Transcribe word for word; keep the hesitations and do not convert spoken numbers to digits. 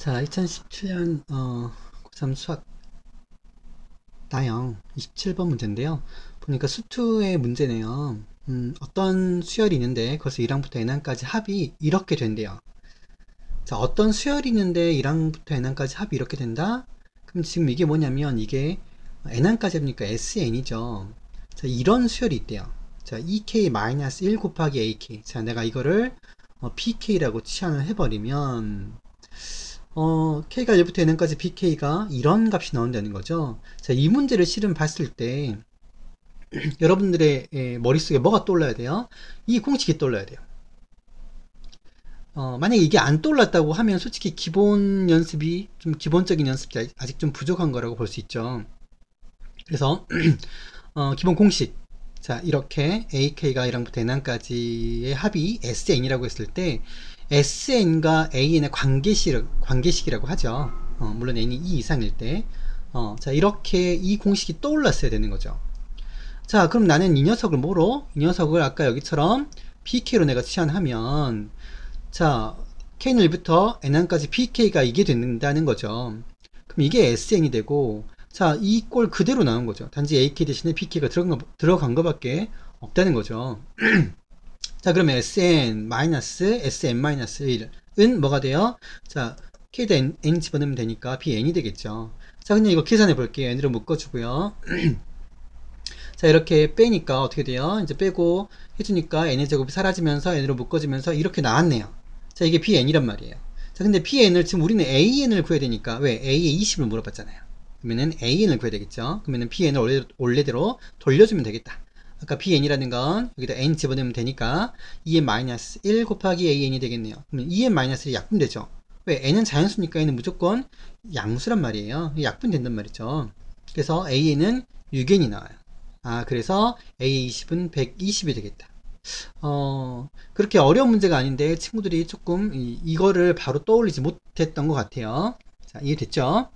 자, 이천십칠 년 어, 고삼 수학 나형 이십칠 번 문제인데요. 보니까 수투의 문제네요. 음, 어떤 수열이 있는데 거기서 일 항부터 엔 항까지 합이 이렇게 된대요. 자, 어떤 수열이 있는데 일 항부터 엔 항까지 합이 이렇게 된다? 그럼 지금 이게 뭐냐면 이게 엔 항까지 하니까 에스엔이죠. 자, 이런 수열이 있대요. 자, 이케이 일 곱하기 에이케이. 자, 내가 이거를 어, 비케이라고 치환을 해버리면 어, K가 일부터 N까지 비케이가 이런 값이 나온다는 거죠. 자, 이 문제를 실은 봤을 때 여러분들의 에, 머릿속에 뭐가 떠올라야 돼요? 이 공식이 떠올라야 돼요. 어, 만약에 이게 안 떠올랐다고 하면 솔직히 기본 연습이 좀 기본적인 연습이 아직 좀 부족한 거라고 볼 수 있죠. 그래서 어, 기본 공식. 자, 이렇게 에이케이가 일항부터 엔항까지의 합이 에스엔이라고 했을 때 에스엔과 에이엔의 관계식, 관계식이라고 하죠. 어, 물론 n이 이 이상일 때. 어, 자, 이렇게 이 공식이 떠올랐어야 되는 거죠. 자, 그럼 나는 이 녀석을 뭐로? 이 녀석을 아까 여기처럼 비케이로 내가 치환하면 자, K는 일부터 엔항까지 비케이가 이게 된다는 거죠. 그럼 이게 에스엔이 되고 자, 이 꼴 그대로 나온 거죠. 단지 에이케이 대신에 비케이가 들어간, 거, 들어간 거밖에 없다는 거죠. 자, 그러면 에스엔 마이너스 에스엔 마이너스 일은 뭐가 돼요? 자, K에다 N, N 집어넣으면 되니까 비엔이 되겠죠. 자, 그냥 이거 계산해 볼게요. N으로 묶어주고요. 자, 이렇게 빼니까 어떻게 돼요? 이제 빼고 해주니까 N의 제곱이 사라지면서 N으로 묶어지면서 이렇게 나왔네요. 자, 이게 비엔이란 말이에요. 자, 근데 비엔을 지금 우리는 에이엔을 구해야 되니까 왜? A의 이십을 물어봤잖아요. 그러면은 에이엔을 구해야 되겠죠. 그러면은 비엔을 원래, 원래대로 돌려주면 되겠다. 아까 비엔이라는 건 여기다 N 집어넣으면 되니까 이엔 마이너스 일 곱하기 에이엔이 되겠네요. 그러면 이엔 마이너스 일이 약분되죠. 왜? N은 자연수니까 N은 무조건 양수란 말이에요. 약분된단 말이죠. 그래서 에이엔은 육 엔이 나와요. 아, 그래서 에이 이십은 백이십이 되겠다. 어, 그렇게 어려운 문제가 아닌데 친구들이 조금 이, 이거를 바로 떠올리지 못했던 것 같아요. 자, 이해됐죠?